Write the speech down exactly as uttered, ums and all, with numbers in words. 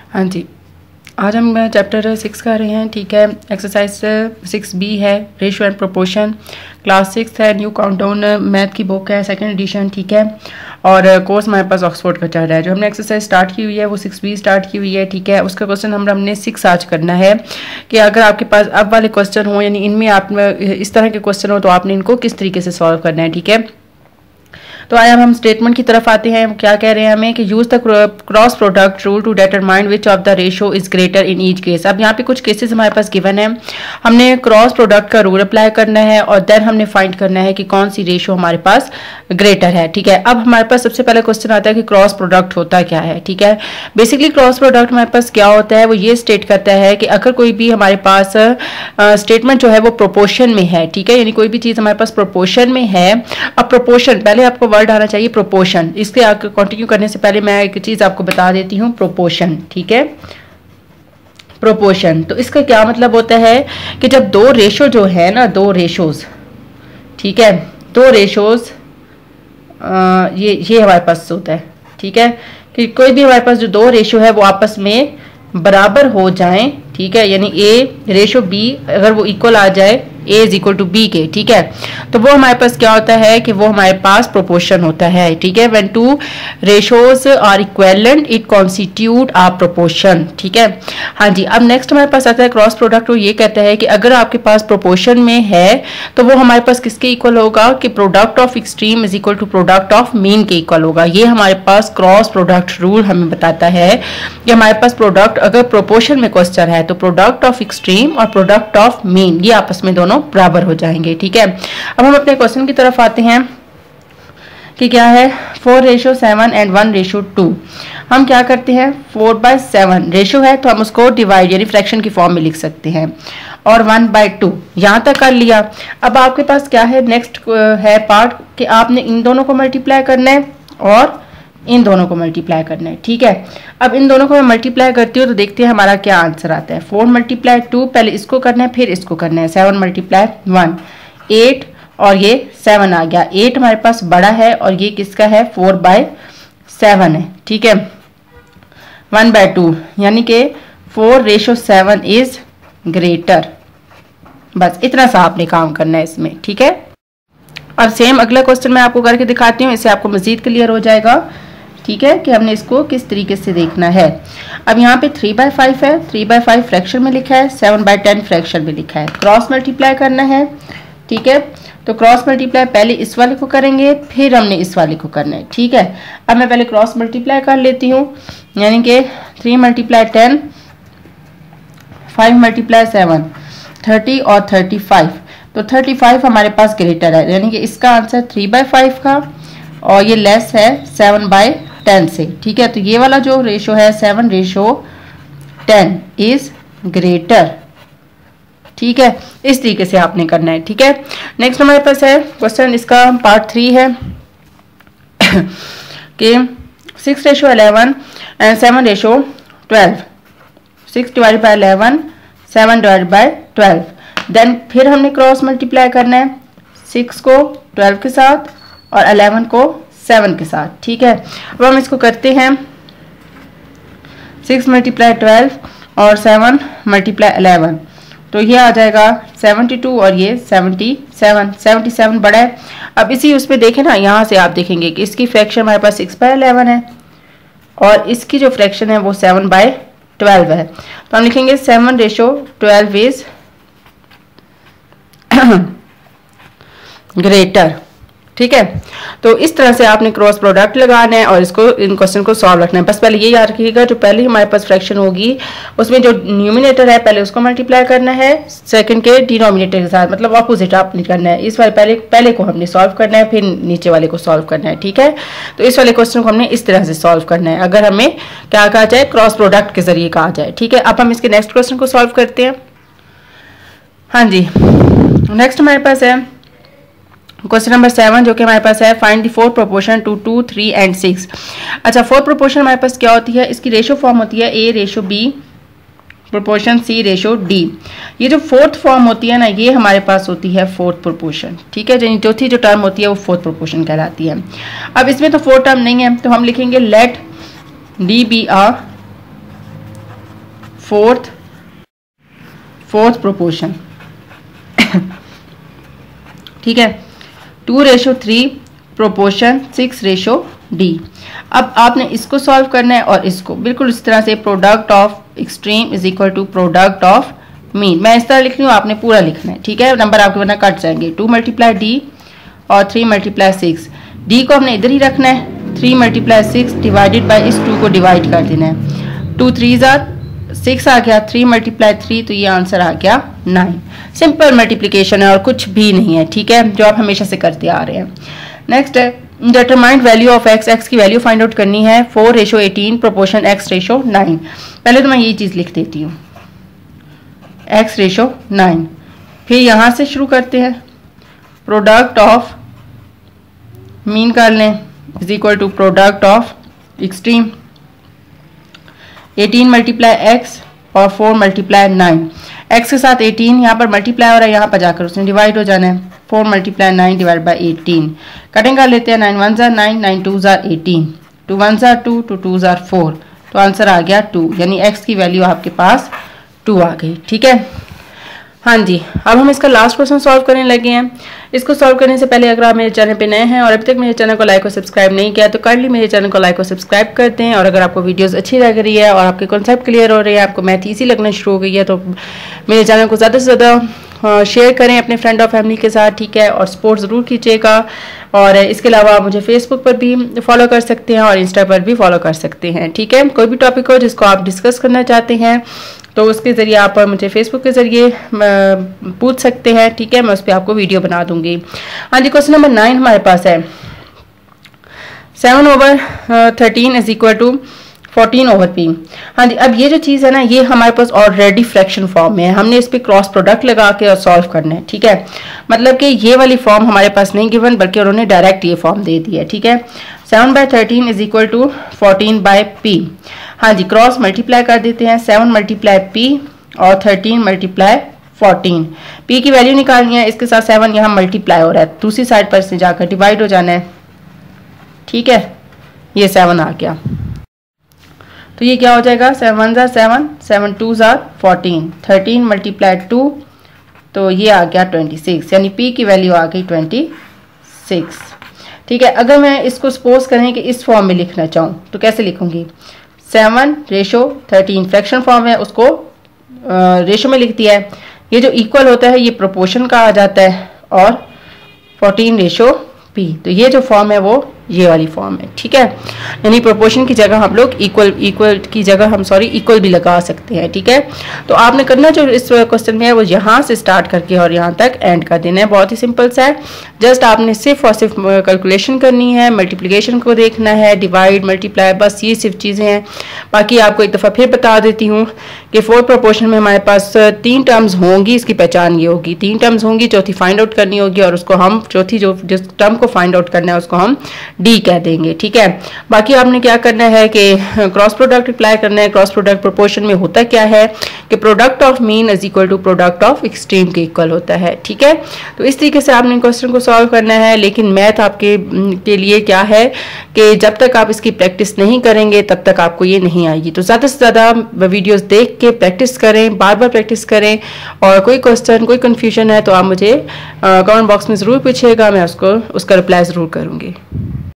हाँ जी, आज हम चैप्टर सिक्स कर रहे हैं। ठीक है, एक्सरसाइज सिक्स बी है, ratio and proportion, class six है, न्यू काउंटडाउन मैथ की बुक है, सेकंड एडिशन। ठीक है, और कोर्स हमारे पास ऑक्सफोर्ड का चल रहा है। जो हमने एक्सरसाइज स्टार्ट की हुई है वो सिक्स बी स्टार्ट की हुई है। ठीक है, उसका क्वेश्चन हम हमने सिक्स आज करना है कि अगर आपके पास अब वाले क्वेश्चन हो, यानी इनमें आप इस तरह के क्वेश्चन हो तो आपने इनको किस तरीके से सॉल्व करना है। ठीक है, तो आया हम स्टेटमेंट की तरफ आते हैं। क्या कह रहे हैं हमें कि use the cross product rule to determine which of the ratio is greater in each case. अब यहाँ पे कुछ केसेस हमारे पास गिवन है, हमने क्रॉस प्रोडक्ट का रूल अप्लाई करना है और देन हमने फाइंड करना है कि कौन सी रेशियो हमारे पास ग्रेटर है। ठीक है, अब हमारे पास सबसे पहला क्वेश्चन आता है कि क्रॉस प्रोडक्ट होता क्या है। ठीक है, बेसिकली क्रॉस प्रोडक्ट हमारे पास क्या होता है, वो ये स्टेट करता है कि अगर कोई भी हमारे पास स्टेटमेंट जो है वो प्रोपोर्शन में है। ठीक है, यानी कोई भी चीज हमारे पास प्रोपोर्शन में है। अब प्रोपोर्शन, पहले आपको वर्ड आना चाहिए प्रोपोर्शन। इसके आगे कंटिन्यू करने से पहले मैं एक चीज आपको बता देती हूँ, प्रोपोर्शन। ठीक है, प्रोपोर्शन तो इसका क्या मतलब होता है कि जब दो रेशो जो है ना, दो रेशोज, ठीक है, दो रेशोज ये ये हमारे पास होता है। ठीक है, कि कोई भी हमारे पास जो दो रेशो है वो आपस में बराबर हो जाएं। ठीक है, यानी ए रेशो बी अगर वो इक्वल आ जाए, A is equal to B के, ठीक है, तो वो हमारे पास क्या होता है कि वो हमारे पास प्रोपोर्शन होता है। ठीक है, when two ratios are equivalent it constitute a proportion. ठीक है, हाँ जी। अब नेक्स्ट हमारे पास आता है क्रॉस प्रोडक्ट। वो ये कहता है कि अगर आपके पास प्रोपोर्शन में है तो वो हमारे पास किसके इक्वल होगा कि product of extreme is equal to product of mean के इक्वल होगा। ये हमारे पास क्रॉस प्रोडक्ट रूल हमें बताता है कि हमारे पास प्रोडक्ट अगर प्रोपोर्शन में क्वेश्चन है तो प्रोडक्ट ऑफ एक्सट्रीम और प्रोडक्ट ऑफ मीन ये आपस में दोनों बराबर हो जाएंगे। ठीक है, अब हम अपने क्वेश्चन की तरफ आते हैं कि क्या है, four ratio seven and one ratio two. हम क्या करते हैं, फोर बाय सेवन रेशो है तो हम उसको डिवाइड यानी फ्रैक्शन की फॉर्म में लिख सकते हैं, और वन बाय टू यहां तक कर लिया। अब आपके पास क्या है, नेक्स्ट है पार्ट कि आपने इन दोनों को मल्टीप्लाई करना है और इन दोनों को मल्टीप्लाई करना है। ठीक है, अब इन दोनों को मैं मल्टीप्लाई करती हूँ तो देखते हैं हमारा क्या आंसर आता है। फोर मल्टीप्लाई टू, पहले इसको करना है फिर इसको करना है। सेवन मल्टीप्लाई वन, एट, और ये सेवन आ गया। एट हमारे पास बड़ा है और ये किसका है, फोर बाय सेवन है। ठीक है, वन बाय टू यानी कि four ratio seven is greater. बस इतना सा आपने काम करना है इसमें। ठीक है, अब सेम अगला क्वेश्चन मैं आपको करके दिखाती हूँ, इससे आपको मजीद क्लियर हो जाएगा। ठीक है, कि हमने इसको किस तरीके से देखना है। अब यहाँ पे थ्री बाय फाइव है, थ्री बाय फाइव फ्रैक्शन में लिखा है, सेवन बाय टेन फ्रैक्शन में लिखा है। क्रॉस मल्टीप्लाई करना है। ठीक है, तो क्रॉस मल्टीप्लाई पहले इस वाले को करेंगे फिर हमने इस वाले को करना है। ठीक है, अब मैं पहले क्रॉस मल्टीप्लाई कर लेती हूँ, यानी कि three multiply ten, five multiply seven, thirty और थर्टी फाइव। तो थर्टी फाइव हमारे पास ग्रेटर है, यानी कि इसका आंसर थ्री बाय फाइव का और ये लेस है सेवन बाय टेन से। ठीक है, तो ये वाला जो रेशो है seven ratio ten is greater. ठीक है, इस तरीके से आपने करना है। ठीक है, नेक्स्ट हमारे पास है क्वेश्चन, इसका पार्ट थ्री है कि six ratio eleven and seven ratio twelve. Six divide by eleven, seven divide by twelve. Then फिर हमने क्रॉस मल्टीप्लाई करना है, सिक्स को ट्वेल्व के साथ और इलेवन को सेवन के साथ। ठीक है, अब हम इसको करते हैं, सिक्स मल्टीप्लाई ट्वेल्व और सेवन मल्टीप्लाई इलेवन, तो ये आ जाएगा सेवेंटी टू और ये सेवेंटी सेवन। सेवेंटी सेवन बड़ा है। अब इसी उस पर देखें ना, यहाँ से आप देखेंगे कि इसकी फ्रैक्शन हमारे पास सिक्स बाय इलेवन है और इसकी जो फ्रैक्शन है वो सेवन बाय ट्वेल्व है। तो हम लिखेंगे seven ratio twelve is greater. ठीक है, तो इस तरह से आपने क्रॉस प्रोडक्ट लगाना है और इसको इन क्वेश्चन को सॉल्व रखना है। बस पहले ये याद रखिएगा, जो पहले हमारे पास फ्रैक्शन होगी उसमें जो न्यूमिनेटर है पहले उसको मल्टीप्लाई करना है सेकंड के डिनोमिनेटर के साथ, मतलब अपोजिट आपने करना है। इस वाले पहले पहले को हमने सॉल्व करना है फिर नीचे वाले को सॉल्व करना है। ठीक है, तो इस वाले क्वेश्चन को हमने इस तरह से सॉल्व करना है अगर हमें क्या कहा जाए, क्रॉस प्रोडक्ट के जरिए कहा जाए। ठीक है, अब हम इसके नेक्स्ट क्वेश्चन को सॉल्व करते हैं। हाँ जी, नेक्स्ट हमारे पास है क्वेश्चन नंबर सेवन, जो कि हमारे पास है find the four proportion two two three and six. अच्छा, फोर प्रोपोर्शन हमारे पास क्या होती है, इसकी रेशो फॉर्म होती है A ratio B proportion C ratio D. ये जो फोर्थ फॉर्म होती है ना, ये हमारे पास होती है फोर्थ प्रोपोर्शन। ठीक है, यानी चौथी जो टर्म होती है वो फोर्थ प्रोपोर्शन कहलाती है। अब इसमें तो फोर्थ टर्म नहीं है तो हम लिखेंगे let D be a fourth fourth proportion, ठीक है। Two ratio three proportion six ratio D. अब आपने इसको सॉल्व करना है और इसको बिल्कुल इस तरह से, product of extreme is equal to product of mean. मैं इस तरह लिख रही हूँ, आपने पूरा लिखना है, ठीक है। नंबर आपके वरना कट जाएंगे। टू मल्टीप्लाई डी और थ्री मल्टीप्लाई सिक्स। डी को हमने इधर ही रखना है, three multiply six divided by इस टू को डिवाइड कर देना है। टू थ्री जार सिक्स आ गया, थ्री मल्टीप्लाई थ्री, तो ये आंसर आ गया नाइन। सिंपल मल्टीप्लिकेशन है और कुछ भी नहीं है, ठीक है, जो आप हमेशा से करते आ रहे हैं। नेक्स्ट है determined value of X. X की वैल्यू फाइंड आउट करनी है, four ratio eighteen proportion X ratio nine. पहले तो मैं ये चीज लिख देती हूँ, एक्स रेशो नाइन। फिर यहां से शुरू करते हैं, प्रोडक्ट ऑफ मीन कर लें is equal to product of extreme. Eighteen multiply X और फोर मल्टीप्लाई नाइन। एक्स के साथ एटीन यहाँ पर मल्टीप्लाई हो रहा है, यहाँ पर जाकर उसने डिवाइड हो जाना है। Four multiply nine divide by eighteen. Cutting कर लेते हैं, नाइन वन जार नाइन, नाइन टू जार एटीन, टू वन जार टू, टू टू जार फोर, तो आंसर आ गया टू, यानी एक्स की वैल्यू आपके पास टू आ गई, ठीक है। हाँ जी, अब हम इसका लास्ट क्वेश्चन सॉल्व करने लगे हैं। इसको सॉल्व करने से पहले अगर आप मेरे चैनल पे नए हैं और अभी तक मेरे चैनल को लाइक और सब्सक्राइब नहीं किया तो काइंडली मेरे चैनल को लाइक और सब्सक्राइब करते हैं। और अगर आपको वीडियोस अच्छी लग रही है और आपके कॉन्सेप्ट क्लियर हो रहे हैं, आपको मैथ ईजी लगना शुरू हो गई है, तो मेरे चैनल को ज़्यादा से ज़्यादा शेयर करें अपने फ्रेंड और फैमिली के साथ, ठीक है। और सपोर्ट ज़रूर कीजिएगा। और इसके अलावा आप मुझे फेसबुक पर भी फॉलो कर सकते हैं और इंस्टा पर भी फॉलो कर सकते हैं, ठीक है। कोई भी टॉपिक हो जिसको आप डिस्कस करना चाहते हैं तो उसके ज़रिए आप मुझे फेसबुक के ज़रिए पूछ सकते हैं, ठीक है। मैं उस पर आपको वीडियो बना दूंगी। हाँ जी, क्वेश्चन नंबर नाइन हमारे पास है, seven over thirteen is equal to fourteen over P. हाँ जी, अब ये जो चीज़ है ना, ये हमारे पास ऑलरेडी फ्रैक्शन फॉर्म में है, हमने इस पर क्रॉस प्रोडक्ट लगा के और सॉल्व करना है, ठीक है। मतलब कि ये वाली फॉर्म हमारे पास नहीं गिवन, बल्कि उन्होंने डायरेक्ट ये फॉर्म दे दी है, ठीक है। Seven by thirteen is equal to fourteen by P. हाँ जी, क्रॉस मल्टीप्लाई कर देते हैं, सेवन मल्टीप्लाई पी और थर्टीन मल्टीप्लाई फोर्टीन। पी की वैल्यू निकालनी है, इसके साथ सेवन यहाँ मल्टीप्लाई हो रहा है, दूसरी साइड पर से जाकर डिवाइड हो जाना है, ठीक है। ये सेवन आ गया, तो ये क्या हो जाएगा, सेवन वन जार सेवन, सेवन टू जार फोर्टीन, थर्टीन मल्टीप्लाई टू, तो ये आ गया ट्वेंटी सिक्स, यानी पी की वैल्यू आ गई ट्वेंटी सिक्स, ठीक है। अगर मैं इसको सपोज करें कि इस फॉर्म में लिखना चाहूँ तो कैसे लिखूंगी, seven ratio thirteen fraction form है, उसको रेशो में लिख दिया है। ये जो इक्वल होता है ये प्रोपोर्शन का आ जाता है, और फोर्टीन रेशो पी, तो ये जो फॉर्म है वो ये वाली फॉर्म है, ठीक है। यानी प्रोपोर्शन की जगह हम लोग इक्वल इक्वल की जगह हम सॉरी इक्वल भी लगा सकते हैं, ठीक है। तो आपने करना जो इस क्वेश्चन में है वो यहाँ से स्टार्ट करके और यहाँ तक एंड कर देना है, बहुत ही सिंपल सा है। जस्ट आपने सिर्फ और सिर्फ कैलकुलेशन करनी है, मल्टीप्लिकेशन को देखना है, डिवाइड मल्टीप्लाई, बस ये सिर्फ चीज़ें हैं। बाकी आपको एक दफ़ा फिर बता देती हूँ कि फोर्थ प्रोपोर्शन में हमारे पास तीन टर्म्स होंगी, इसकी पहचान ये होगी, तीन टर्म्स होंगी, चौथी फाइंड आउट करनी होगी और उसको हम चौथी जो जिस टर्म को फाइंड आउट करना है उसको हम डी कह देंगे, ठीक है। बाकी आपने क्या करना है कि क्रॉस प्रोडक्ट अप्लाई करना है। क्रॉस प्रोडक्ट प्रोपोर्शन में होता क्या है कि product of mean is equal to product of extreme के इक्वल होता है, ठीक है। तो इस तरीके से आपने क्वेश्चन को सॉल्व करना है। लेकिन मैथ आपके के लिए क्या है कि जब तक आप इसकी प्रैक्टिस नहीं करेंगे तब तक आपको ये नहीं आएगी। तो ज़्यादा से ज़्यादा वीडियोस देख के प्रैक्टिस करें, बार बार प्रैक्टिस करें। और कोई क्वेश्चन कोई कन्फ्यूजन है तो आप मुझे कमेंट बॉक्स में ज़रूर पूछिएगा, मैं उसको उसका रिप्लाई ज़रूर करूँगी।